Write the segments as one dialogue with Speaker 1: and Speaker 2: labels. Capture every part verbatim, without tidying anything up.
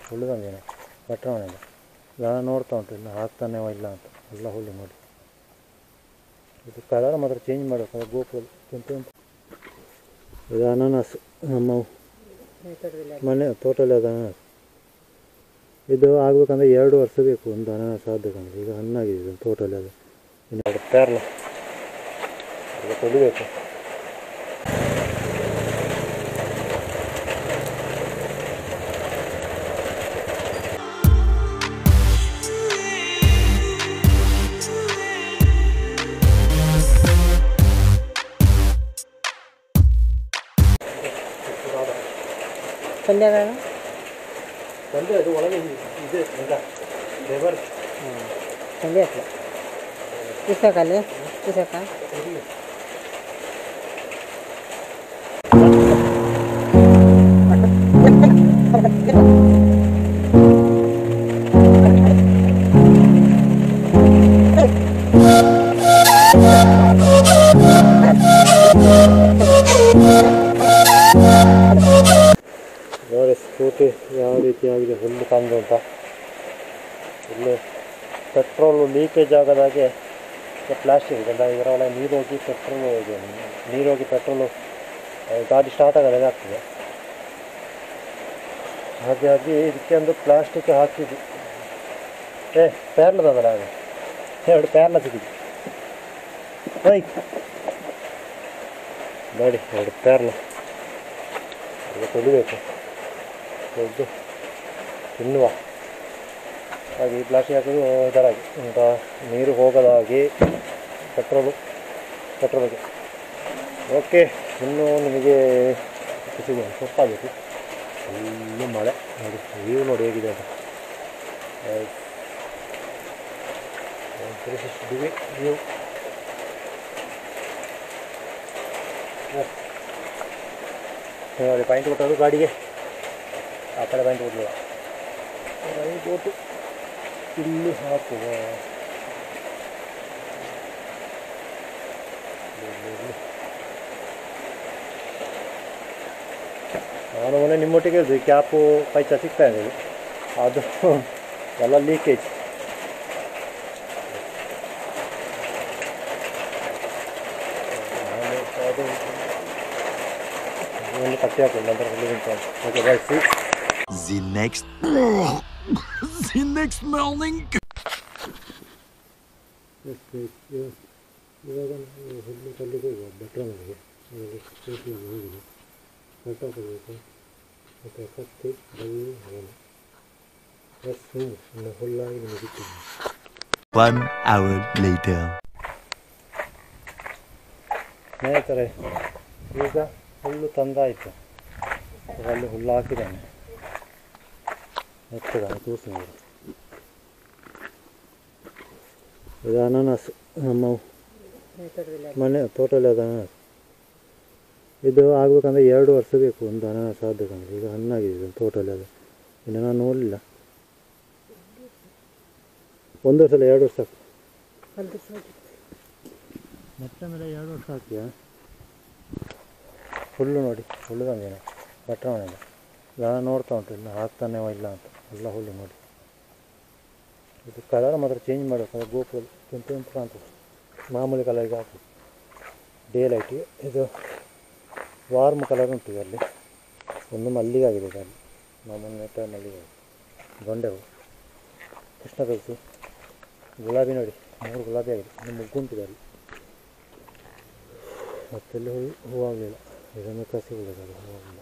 Speaker 1: ಹುಲ್ಲು ತಂದೇನೆ ಭಟ್ರ ಮನೆಯಿಂದ. ನಾನು ನೋಡ್ತಾ ಉಂಟು ಇನ್ನು ಹಾಕ್ತಾನೆ ಇಲ್ಲ ಅಂತ. ಎಲ್ಲ ಹುಲ್ಲು ನೋಡಿ. ಇದು ಕಲರ್ ಮಾತ್ರ ಚೇಂಜ್ ಮಾಡಬೇಕು. ಅದು ಗೋಪುರ ಕೆಂಪು ಉಂಟು. ಇದು ಅನಾನಸ್ ನಮ್ಮ ಮನೆ ತೋಟದಲ್ಲಿ ಅದು ಅನಾನಸ್. ಇದು ಆಗಬೇಕಂದ್ರೆ ಎರಡು ವರ್ಷ ಬೇಕು ಒಂದು ಅನಾನಸ್ ಆಗಬೇಕಂದ್ರೆ. ಈಗ ಹಣ್ಣಾಗಿದೆ ಇದು ತೋಟದಲ್ಲಿ. ಅದು ಇನ್ನು ಪೇರ್ಲ ಈಗ ತೊಳಿಬೇಕು.
Speaker 2: ಸಂಧ್ಯಾಗಳ
Speaker 1: ಸಂಜೆ ಅದು ಒಳಗೆ ಇದೆ ಎಂತ ಲೇಬರ್
Speaker 2: ಸಂಧ್ಯೆ ಹಾಕಿ ಇಸಾಕಲ್ಲಿ ಇಸಾಕ
Speaker 1: ನೋಡಿ ಸ್ಕೂಟಿ ಯಾವ ರೀತಿಯಾಗಿದೆ ಹುಲ್ಲು ತಂದು ಅಂತ. ಇಲ್ಲಿ ಪೆಟ್ರೋಲು ಲೀಕೇಜ್ ಆಗೋದಾಗೆ ಪ್ಲಾಸ್ಟಿಕ್ ಇದೆ. ಇದರ ಒಳಗೆ ನೀರು ಹೋಗಿ ಪೆಟ್ರೋಲು ಇದೆ. ನೀರು ಹೋಗಿ ಪೆಟ್ರೋಲು ಗಾಡಿ ಸ್ಟಾರ್ಟ್ ಆಗೋದಾಗೆ ಆಗ್ತದೆ. ಹಾಗಾಗಿ ಇದಕ್ಕೆ ಒಂದು ಪ್ಲಾಸ್ಟಿಕ್ ಹಾಕಿದ್ವಿ. ಏ ಪ್ಯಾರ್ಲದಲ್ಲ ಅದು ಎರಡು ಪ್ಯಾರ್ಲ ಸಿಕ್ಕಿದ್ವಿ. ಬೈಕ್ ನೋಡಿ ಎರಡು ಪ್ಯಾರ್ಲ ಈಗ ತೊಳಿಬೇಕು. ಇದು ತಿನ್ನುವ ಹಾಗೆ ಈ ಪ್ಲಾಸ್ಟಿಕ್ ಹಾಕೋದು ಇದರಾಗಿ ಅಂತ ನೀರು ಹೋಗೋದಾಗಿ ಪೆಟ್ರೋಲು ಪೆಟ್ರೋಲಿಗೆ. ಓಕೆ, ಇನ್ನೂ ನಿಮಗೆ ಸಿಗೋಣ ಸೊಪ್ಪಾಗಬೇಕು. ಫುಲ್ಲು ಮಳೆ ನೋಡಿ. ವ್ಯೂ ನೋಡಿ ಹೇಗಿದೆ ಅಂತ. Three sixty degree view. ನೋಡಿ ಪಾಯಿಂಟ್ ಕೊಟ್ಟರು ಗಾಡಿಗೆ. ಆ ಕಡೆ ಪಾಯಿಂಟ್ ಕೊಟ್ಟರು. ರೈಟ್ ಕೊಟ್ಟು ಇಲ್ಲಿ ಹಾಕುವ. ನಾನು ಮೊನ್ನೆ ನಿಮ್ಮೊಟ್ಟಿಗೆ ಹೇಳಿದ್ವಿ ಕ್ಯಾಪು ಪೈಚ ಸಿಗ್ತಾ ಇದೆ. ಅದು ಎಲ್ಲ ಲೀಕೇಜ್. ಅದು ಒಂದು ಕಟ್ಟಿ ಹಾಕೊಂಡು ನಂತರ okay bye. See
Speaker 3: The next the next morning.
Speaker 1: ಇವಾಗ ನಾವು ಹುಲ್ಲು ಕಲ್ಲಿಗೆ ಹೋಗುವ ಭಟ್ರ ಮನೆಗೆ. ಸ್ಕೂಟಿ ಹೋಗಿದೆ ಕಟ್ ಹಾಕಬೇಕು. ಮತ್ತು ಕತ್ತಿ ಬೈ ಹೋಗೋಣ. ಪ್ಲಸ್ ಇನ್ನು ಹುಲ್ಲಾಗಿ ಮುಗಿತೀನಿ.
Speaker 3: One hour later.
Speaker 1: ಸ್ನೇಹಿತರೆ, ಈಗ ಹುಲ್ಲು ತಂದಾಯಿತು. ಅಲ್ಲಿ ಹುಲ್ಲು ಹಾಕಿದ್ದಾನೆ. ಎತ್ತದಾನೆ ತೂಸಿ ನೋಡಿ. ಇದು ಅನಾನಸ್ ನಮ್ಮ ಮನೆ ತೋಟದಲ್ಲಿ ಅದು ಅನಾನಸ್. ಇದು ಆಗಬೇಕಂದ್ರೆ ಎರಡು ವರ್ಷ ಬೇಕು ಒಂದು ಅನಾನಸ್ ಆಗಬೇಕಂದ್ರೆ. ಈಗ ಹಣ್ಣಾಗಿದೆ ಇದು ತೋಟದಲ್ಲಿ. ಅದು ಇನ್ನು ನಾನು ನೋಡಲಿಲ್ಲ. ಒಂದು ವರ್ಷ ಅಲ್ಲ ಎರಡು ವರ್ಷ ಸಾಕು. ಮತ್ತೆ ಮೇಲೆ ಎರಡು ವರ್ಷ ಹಾಕಿಯಾ? ಹುಲ್ಲು ನೋಡಿ, ಹುಲ್ಲು ತಂದೇನೆ ಭಟ್ರ ಮನೆಯಿಂದ. ನಾನು ನೋಡ್ತಾ ಉಂಟು ಇನ್ನು ಹಾಕ್ತಾನೆ ಇಲ್ಲ ಅಂತ. ಎಲ್ಲ ಹುಲ್ಲು ನೋಡಿ. ಇದು ಕಲರ್ ಮಾತ್ರ ಚೇಂಜ್ ಮಾಡಬೇಕು. ಅದು ಗೋಪುರ ಕೆಂಪು ಕೆಂಪು ಕಾಣ್ತದೆ. ಮಾಮೂಲಿ ಕಲರ್ಗೆ ಹಾಕಿ ಡೇ ಲೈಟಿಗೆ. ಇದು ವಾರ್ಮ್ ಕಲರ್ ಉಂಟು ಇದರಲ್ಲಿ. ಒಂದು ಮಲ್ಲಿಗೆ ಆಗಿದೆ ಇದರಲ್ಲಿ. ಮಾಮೂಲಿ ನೆಟ್ಟ ಮಲ್ಲಿಗೆ ಆಗಿದೆ. ಗೊಂಡೆ ಹೂ, ಕೃಷ್ಣ ತುಳಸಿ, ಗುಲಾಬಿ ನೋಡಿ ಮೂರು ಗುಲಾಬಿ ಆಗಿದೆ. ಇನ್ನು ಮುಗ್ಗುಂಟಿದೆ ಅಲ್ಲಿ. ಮತ್ತೆಲ್ಲಿ ಹೂ ಹೂವಾಗಲಿಲ್ಲ. ಇದನ್ನು ಕಸಿ ಬಿಡೋದು ಹೂವಾಗಲಿಲ್ಲ.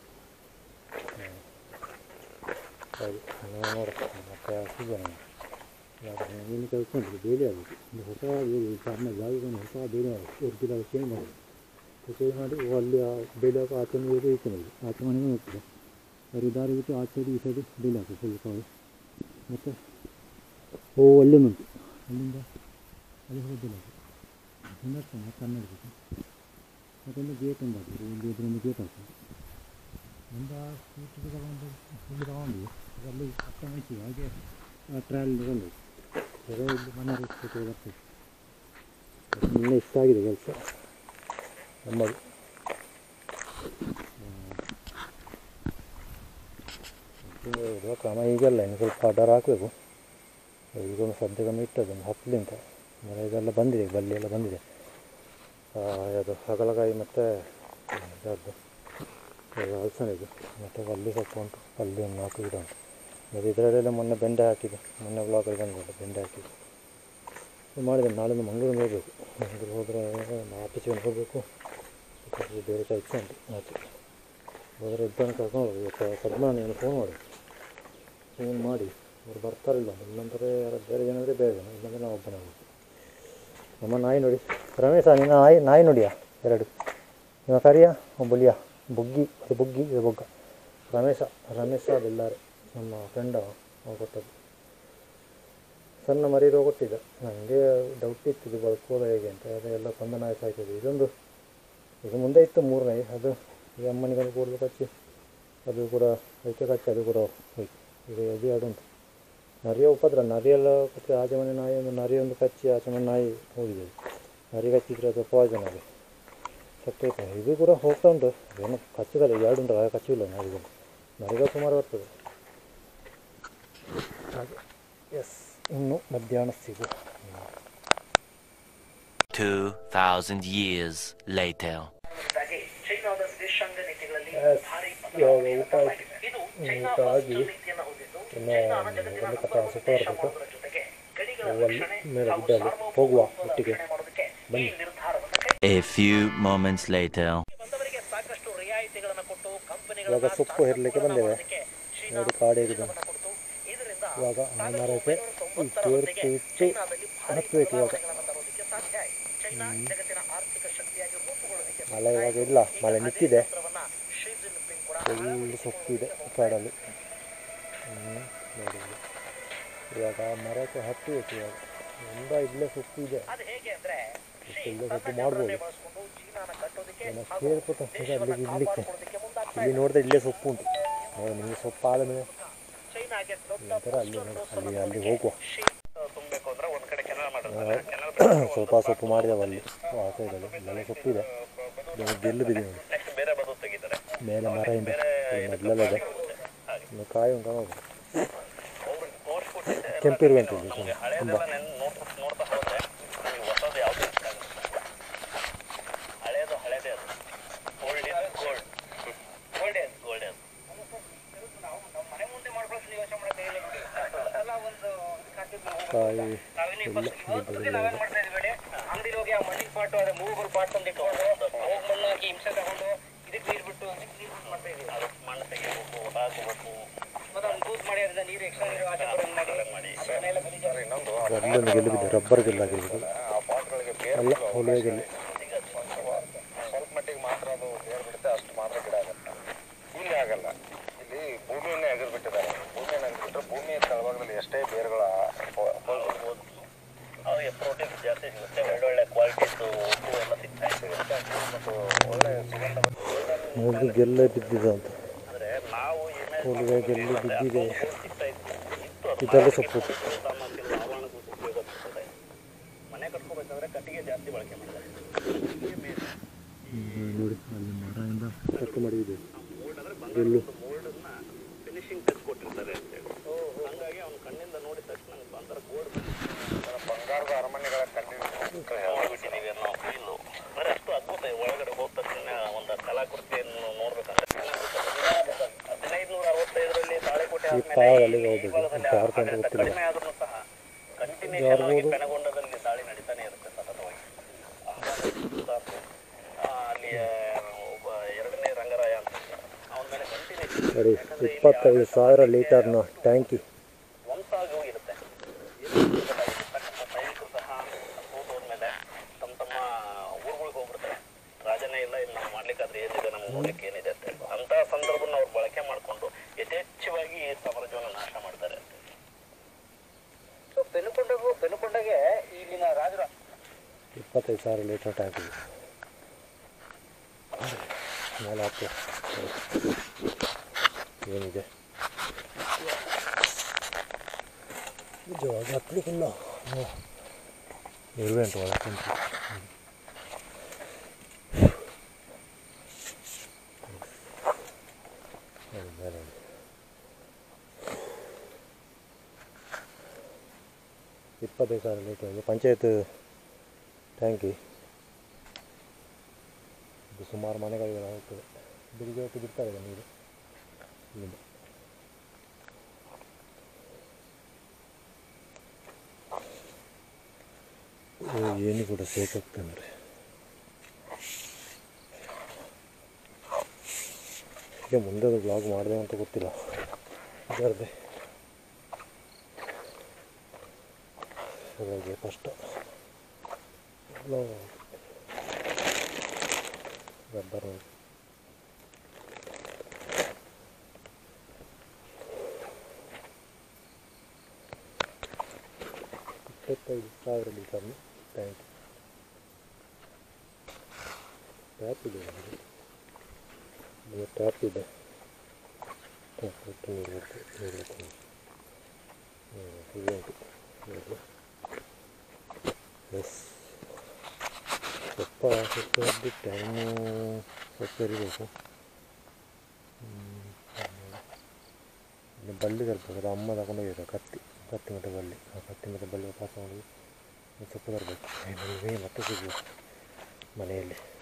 Speaker 1: ಹಾಗೆ ನೋಡಕ್ಕೆ ಮತ್ತೆ ಸಿಗೋಣ. ಯಾಕಂದರೆ ನೀನು ಕಳ್ಕೊಂಡ್ರಿ ಬೇಲಿ ಆಗುತ್ತೆ. ಒಂದು ಹೊಸ ಬೇಲಿ ಸಣ್ಣ ಜಾಗವನ್ನು ಹೊಸ ಬೇಲಿ ಆಗುತ್ತೆ. ಒಂದು ಗಿಡ ಚೇಂಜ್ ಮಾಡಿ ಚೇಂಜ್ ಮಾಡಿ ಅಲ್ಲಿ ಆ ಬೇಲಿ ಹಾಕೋ ಆಚೆ ನೀರು ಈಚೆ ನೋಡಿ ಆಚೆ ಮನೆಗೆ ಹೋಗ್ತದೆ. ಅವರು ದಾರಿ ಬಿಟ್ಟು ಆ ಸೈಡು ಈ ಸೈಡು ಬೇಲಿ ಹಾಕಿ ಫುಲ್ ಕಾಳು. ಮತ್ತು ಹೂವು ಅಲ್ಲಿಂದುಂಟು. ಅಲ್ಲಿಂದ ಅಲ್ಲಿ ಹೋಗಿ ಬೇಲಿ ಹಾಕಿ ಸಂದರ್ಶನ ಮತ್ತೆ ಹನ್ನೆರಡು ಮತ್ತೊಂದು ಗೇಟ್ ಒಂದು ಹಾಕಿದ್ರು. ಒಂದು ಇದರೊಂದು ಗೇಟ್ ಹಾಕ್ತದೆ. ಒಂದು ಆ ಸ್ಕೂಟಿ ತಗೊಂಡು ಫುಲ್ ತಗೊಂಡು ಅಲ್ಲಿ ಅತ್ತ ಮೆಚ್ಚಿ ಹಾಗೆ ಟ್ರಾವೆಲ್ ತಗೊಂಡು ಅದೇ ಇಲ್ಲಿ ಮನೆ ಸ್ಕೂಟಿ ಬರ್ತದೆ. ಇನ್ನೂ ಇಷ್ಟ ಆಗಿದೆ ಕೆಲಸ ನಮ್ಮದು. ಓಕೆ, ಇದು ಕ್ರಮ ಈಗೆಲ್ಲ ಇನ್ನು ಸ್ವಲ್ಪ ಅಡ್ಡಾರ ಹಾಕಬೇಕು. ಈಗೊಂದು ಸದ್ಯಕ್ಕೊಮ್ಮೆ ಇಟ್ಟದೊಂದು ಹತ್ತಲಿ ಅಂತ ಮರ ಇದೆಲ್ಲ ಬಂದಿದೆ, ಬಲ್ಲಿ ಎಲ್ಲ ಬಂದಿದೆ. ಅದು ಹಗಲಕಾಯಿ ಮತ್ತು ಅದು ಹಲಸಣಿದು ಮತ್ತು ಅಲ್ಲಿ ಸ್ವಲ್ಪ ಉಂಟು, ಅಲ್ಲಿ ಒಂದು ನಾಲ್ಕು ಗಿಡ ಉಂಟು. ಮತ್ತು ಇದರಲ್ಲೆಲ್ಲ ಮೊನ್ನೆ ಬೆಂಡೆ ಹಾಕಿದೆ, ಮೊನ್ನೆ ಬ್ಲಾಕಲ್ಲಿ ಬಂದಿದೆ ಬೆಂಡೆ ಹಾಕಿದೆ ಮಾಡಿದೆ. ನಾಳೆಯಿಂದ ಮಂಗಳೂರಿಗೆ ಹೋಗಬೇಕು. ಮಂಗಳೂರು ಹೋದರೆ ಆಫೀಸಿಗೆ ಹೋಗಬೇಕು. ಬೇರೆ ಕೆಲಸ ಉಂಟು ಆಚೆ ಹೋದರೆ ಇಬ್ಬರನ್ನು ಕರ್ಕೊಂಡು ಹೋಗಿ. ಇವತ್ತು ಪದ್ಮ ನೀನು ಫೋನ್ ಮಾಡಿ ಫೋನ್ ಮಾಡಿ ಅವ್ರು ಬರ್ತಾರಿಲ್ಲ, ಇಲ್ಲಂದರೆ ಯಾರು ಬೇರೆ ಜನ ಅಂದರೆ ಬೇರೆ ಜನ, ಇಲ್ಲಾಂದರೆ ನಾವು ಒಬ್ಬನೇ ಹೋಗ್ಬೇಕು. ನಮ್ಮ ನಾಯಿ ನೋಡಿ ರಮೇಶ, ನಿನ್ನ ನಾಯಿ ನಾಯಿ ನೋಡಿಯಾ ಎರಡು ನಿಮ್ಮ ಕರಿಯ ಬುಲಿಯಾ ಬುಗ್ಗಿ, ಅದು ಬುಗ್ಗಿ ಇದು ಬೊಗ್ಗ. ರಮೇಶ ರಮೇಶ ಬೆಲ್ಲಾರೆ ನಮ್ಮ ಫ್ರೆಂಡ್ ಅವ ಕೊಟ್ಟದ್ದು. ಸಣ್ಣ ಮರಿ ರೋಗ ಕೊಟ್ಟಿದ್ದ. ನನಗೆ ಡೌಟ್ ಇತ್ತು ಇದು ಬದುಕೋದ ಹೇಗೆ ಅಂತ. ಅದೆಲ್ಲ ಕೊಂದ ನಾಯಿ ಸಾಯ್ತದೆ. ಇದೊಂದು ಇದು ಮುಂದೆ ಇತ್ತು ಮೂರು ನಾಯಿ, ಅದು ಈ ಅಮ್ಮನಿಗೊಂದು ಕೂಡಲು ಕಚ್ಚಿ ಅದು ಕೂಡ ಅದಕ್ಕೆ ಕಚ್ಚಿ ಅದು ಕೂಡ ಹೋಯ್ತು. ಈಗ ಅದು ಎರಡು ಉಂಟು. ನರಿಯ ಉಪದ್ರ, ನರಿಯೆಲ್ಲ ಕಚ್ಚಿ ಆಚೆ ಮನೆ ನಾಯಿ ಒಂದು ನರಿಯೊಂದು ಕಚ್ಚಿ ಆಚೆ ಮನೆ ನಾಯಿ ಹೋಗಿದೆ. ನರಿ ಕಚ್ಚಿದ್ರೆ ಅದು ಪಾಯ್ಸನ್ ಅದು ಸತ್ತೋಯ್ತು. ಇದು ಕೂಡ ಹೋಗ್ತಾ ಉಂಟು, ಏನು ಕಚ್ಚಿದಲ್ಲ, ಎರಡು ಉಂಟು ಹಾಗೆ ಕಚ್ಚಿಲ್ಲ ನರಿಗೂ. ನರಿಗ ಸುಮಾರು ಬರ್ತದೆ ಹಾಗೆ. ಎಸ್, ಇನ್ನು ಮಧ್ಯಾಹ್ನ ಸಿಗು.
Speaker 3: two thousand years later.
Speaker 1: ಇವಾಗ ಊಟ ಊಟ ಆಗಿ ಇನ್ನು ಒಂದು ಕಥ ಸುತ್ತ ಬರಬೇಕು. ಅಲ್ಲಿ ಮೇಲೆ ಗುಡ್ಡಲ್ಲಿ ಹೋಗುವ ಒಟ್ಟಿಗೆ ಬನ್ನಿ.
Speaker 3: A few moments later.
Speaker 1: ಇವಾಗ ಸೊಪ್ಪು ಹೆರಲಿಕ್ಕೆ ಬಂದೇವೆ. ನೋಡಿ ಕಾಡು ಹೇಗಿದೆ. ಇವಾಗ ಆ ಮರಕ್ಕೆ ಈ ತೇರ್ಪು ಇಟ್ಟು ಹತ್ತಬೇಕು. ಇವಾಗ ಮಳೆ ಇವಾಗ ಇಲ್ಲ, ಮಳೆ ನಿಂತಿದೆ. ಫುಲ್ ಸೊಪ್ಪು ಇದೆ ಕಾಡಲ್ಲಿ. ನೋಡಿ ಇವಾಗ ಆ ಮರಕ್ಕೆ ಹತ್ತಬೇಕು. ಇವಾಗ ತುಂಬ ಇಲ್ಲೇ ಸೊಪ್ಪು ಇದೆ, ಇಲ್ಲೇ ಸೊಪ್ಪು ಮಾಡ್ಬೋದು. ಏನೋ ಕೇಳ್ಕೊತ ಅಲ್ಲಿ ಇರ್ಲಿಕ್ಕೆ ಇಲ್ಲಿ ನೋಡಿದ್ರೆ ಇಲ್ಲೇ ಸೊಪ್ಪು ಉಂಟು. ನೋಡಿ ನಿಮಗೆ ಸೊಪ್ಪು ಆದಮೇಲೆ ನಂತರ ಅಲ್ಲಿ ಅಲ್ಲಿ ಅಲ್ಲಿ ಹೋಗುವ. ಸ್ವಲ್ಪ ಸೊಪ್ಪು ಮಾಡಿದೆವು ಅಲ್ಲಿ ಆ ಸೈಡಲ್ಲಿ. ಇಲ್ಲೆಲ್ಲ ಸೊಪ್ಪಿದೆ, ಗೆಲ್ಲು ಬಿಡಿ ನೋಡಿ ಮೇಲೆ ಮರದಿಂದ ಮೊದಲೆಲ್ಲ ಇದೆ. ಇನ್ನು ಕಾಯಿ ಉಂಟು ನೋಡಿ, ಕೆಂಪಿರುವಂತ ತುಂಬ. ಕಾಯಿ
Speaker 4: ಅಂಗಡಿ ಹೋಗಿ ಆ ಮಣ್ಣಿನ ಪಾಟು ಅದೇ ಮೂವಲ್ ಪಾಟ್ ತಂದಿಟ್ಟು ಅವಾಗ ಮಣ್ಣು ಹಾಕಿ ಹಿಂಸೆ ತಗೊಂಡು ಇದಕ್ಕೆ ನೀರು ಬಿಟ್ಟು ಅದಕ್ಕೆ ನೀರು ಬಿಟ್ಟು ಮಾಡ್ತಾ ಇದ್ದೀವಿ. ಮಣ್ಣು ತೆಗಿಬೇಕು, ಹಾಕಬೇಕು, ಮತ್ತೆ ಅವ್ನು ಯೂಸ್ ಮಾಡಿ ಅದರಿಂದ ನೀರು ಎಕ್ಸ್ಟ್ರಾ ನೀರು ಆಚೆ ಮಾಡಿ ಇನ್ನೊಂದು
Speaker 1: ಅಲ್ಲೊಂದು ಗೆಲ್ಲು ಬಿದ್ದೆ, ರಬ್ಬರ್ ಗೆಲ್ಲ ಗೆಲ್ಲು ಅಲ್ಲ ಹೊಲಿಯ ಗೆಲ್ಲು.
Speaker 4: ಸ್ವಲ್ಪ ಮಟ್ಟಿಗೆ ಮಾತ್ರ ಅದು ಬೇರೆ ಬಿಡುತ್ತೆ, ಅಷ್ಟು ಮಾತ್ರ ಗಿಡ ಆಗುತ್ತೆ. ಇಲ್ಲಿ ಆಗಲ್ಲ, ಇಲ್ಲಿ ಭೂಮಿಯನ್ನೇ ಎಗರು ಬಿಟ್ಟಿದ್ದಾರೆ. ಭೂಮಿಯನ್ನು ಎಗರ್ಬಿಟ್ರೆ ಭೂಮಿಯ ತಳಭಾಗದಲ್ಲಿ ಎಷ್ಟೇ ಬೇರುಗಳ ಅವರಿಗೆ ಪ್ರೋಟೀನ್ಸ್ ಜಾಸ್ತಿ ಸಿಗುತ್ತೆ, ಒಳ್ಳೊಳ್ಳೆ ಕ್ವಾಲಿಟೀಸು ಉಪ್ಪು ಎಲ್ಲ ಸಿಗ್ತಾ ಇರುತ್ತೆ ಮತ್ತು ಒಳ್ಳೆ ಸುಗಂಧ.
Speaker 1: ನೋಡಿ ಗೆಲ್ಲ ಬಿದ್ದಿದೆ ಅಂತ.
Speaker 4: ಅಂದರೆ ನಾವು
Speaker 1: ಹೊಲಿಗೆ ಗೆಲ್ಲು ಬಿದ್ದಿದೆ. ಇದೆಲ್ಲ ಸೊಪ್ಪು
Speaker 4: ಮನೆ ಕಟ್ಕೋಬೇಕಾದ್ರೆ ಕಟ್ಟಿಗೆ ಜಾಸ್ತಿ ಬಳಕೆ ಮಾಡಿದ್ದಾರೆ.
Speaker 1: ನೋಡಿ ಅಲ್ಲಿ ಮರದಿಂದ ಕಟ್ ಮಾಡಿದೆ ಗೆಲ್ಲು.
Speaker 4: ಗೋಲ್ಡನ್ನ ಫಿನಿಶಿಂಗ್ ಟಚ್ ಕೊಟ್ಟಿರ್ತಾರೆ ಅಂತೇಳಿ, ಹಂಗಾಗಿ ಅವ್ನು ಕಣ್ಣಿಂದ ನೋಡಿದ ತಕ್ಷಣ ಒಂಥರ ಗೋಲ್ಡ್ ಬಂಗಾರದ ಅರಮನೆಗಳ ಕಂಡಿದ್ದೀವಿ ಅನ್ನೋ ಫೀಲು. ಬರೀ ಅಷ್ಟು ಅದ್ಭುತ. ಒಳಗಡೆ ಹೋದ ತಕ್ಷಣ ಒಂದು ಕಲಾಕೃತಿಯನ್ನು ನೋಡ್ಬೇಕಂದ್ರೆ ಹದಿನೈದು ನೂರ ಅರವತ್ತೈದರಲ್ಲಿ ತಾಳೆಕೋಟೆ ಕಡಿಮೆ ಆದ್ರೂ ಸಹ ಕಂಟಿನ್ಯೂಷನ್ ಆಗಿ ಪೆನಗೊಂಡದಲ್ಲಿ ದಾಳಿ ನಡೀತಾನೆ ಇರುತ್ತೆ ಸತತವಾಗಿ. ಅಲ್ಲಿ ಒಬ್ಬ ಎರಡನೇ ರಂಗರಾಯ ಅಂತ ಅವನ ಮೇಲೆ ಕಂಟಿನ್ಯೂ
Speaker 1: ಇಪ್ಪತ್ತೈದು ಸಾವಿರ ಲೀಟರ್ನ ಟ್ಯಾಂಕಿ
Speaker 4: ಧ್ವಂಸಾಗಿ ಹೋಗಿರುತ್ತೆ. ಸೈನಿಕರು ಸಹ ಹೋದ್ಮೇಲೆ ತಮ್ಮ ತಮ್ಮ ಊರುಗಳಿಗೆ ಹೋಗ್ಬಿಡ್ತಾರೆ. ರಾಜನೇ ಇಲ್ಲ, ಇಲ್ಲಿ ನಾವು ಮಾಡ್ಲಿಕ್ಕಾದ್ರೆ ಏನಿದೆ, ನಮ್ಮ ನೋಡ್ಲಿಕ್ಕೆ ಏನಿದೆ ಅಂತ ಹೇಳಿ ಅಂತಹ ಸಂದರ್ಭನ ಅವ್ರು ಬಳಕೆ ಮಾಡಿಕೊಂಡು ಯಥೇಚ್ಛವಾಗಿ ಈ ಸಾಮ್ರಾಜ್ಯವನ್ನು ನಾಶ ಮಾಡ್ತಾರೆ. ಸೊ ಪೆನುಕೊಂಡಗೂ ಪೆನುಕೊಂಡಗೆ ಇಲ್ಲಿನ ರಾಜರ
Speaker 1: ಇಪ್ಪತ್ತೈದು ಸಾವಿರ ಲೀಟರ್ ಟ್ಯಾಂಕಿ ಮೇಲೆ ಹಾಕಿ ಏನಿದೆ ನಿಜವಾಗಿ ಹತ್ತಲಿಕ್ಕಿಲ್ಲ. ಇರುವೆ ಉಂಟು ಒಳಗೆ ಕುಂತು. ಇಪ್ಪತ್ತೈದು ಸಾವಿರ ಲೀಟರ್ ಇದು ಪಂಚಾಯತ್ ಟ್ಯಾಂಕಿ. ಇದು ಸುಮಾರು ಮನೆಗಳಿಗೆಲ್ಲ ಹೋಗ್ತದೆ. ಬೆಳಿಗ್ಗೆ ಹೊತ್ತು ಬಿಡ್ತಾರೆ ನೀರು ಇಲ್ಲಿಂದ. ಏನು ಕೂಡ ಸೇಫ್ ಆಗ್ತದೆ ಅಂದರೆ ಈಗ ಮುಂದೆ ಅದು ಬ್ಲಾಗ್ ಮಾಡಿದೆ ಅಂತ ಗೊತ್ತಿಲ್ಲ. ಇದರದ್ದೇ ಹಾಗಾಗಿ ಕಷ್ಟ ರಬ್ಬರ್ ಇಪ್ಪತ್ತೈದು ಸಾವಿರ ಲೀಟರ್ ಟ್ಯಾಂಕ್. ಟ್ಯಾಪ್ ಇದೆ, ಟ್ಯಾಪ್ ಇದೆ. ಟ್ಯಾಪ್ ನೀರು ನೀರು ನೀರು ಎಸ್ ಸ್ವಲ್ಪ ಸ್ವಲ್ಪ ಟೈಮು ಸ್ವಲ್ಪ ಇರಬೇಕು. ಬಳ್ಳಿ ತರಬೇಕು. ಅಮ್ಮ ತಗೊಂಡು ಹೋಗಿದ್ದ ಕತ್ತಿ ಕತ್ತಿ ಮತ್ತು ಬಳ್ಳಿ. ಆ ಕತ್ತಿ ಮತ್ತು ಬಳ್ಳಿ ಪಾಸ್ ಮಾಡಿ ಸ್ವಲ್ಪ ತರಬೇಕು. ಮತ್ತೆ ಸಿಗಬೇಕು ಮನೆಯಲ್ಲಿ.